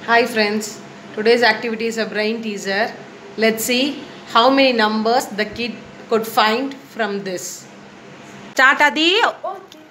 Hi friends, today's activity is a brain teaser. Let's see how many numbers the kid could find from this. Start Adi. Okay.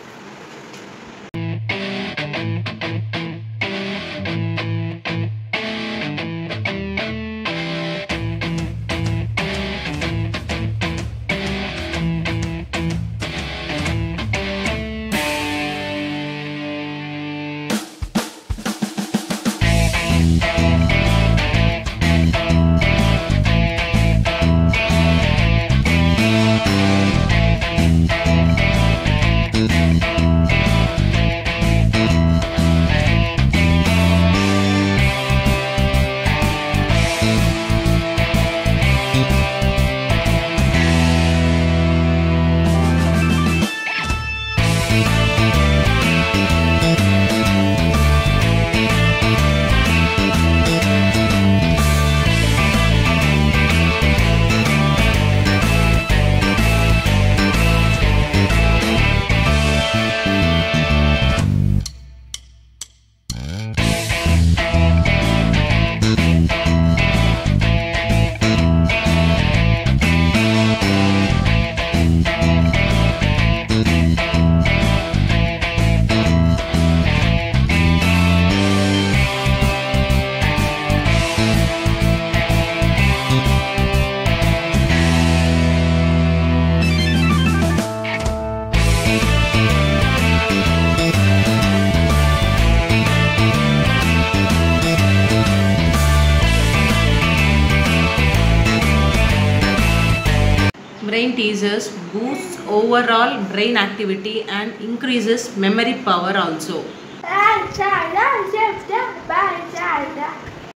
Brain teasers boosts overall brain activity and increases memory power also.